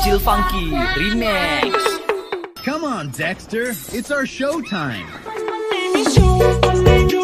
Chill Funky Remix. Come on, Dexter. It's our show time. Let me show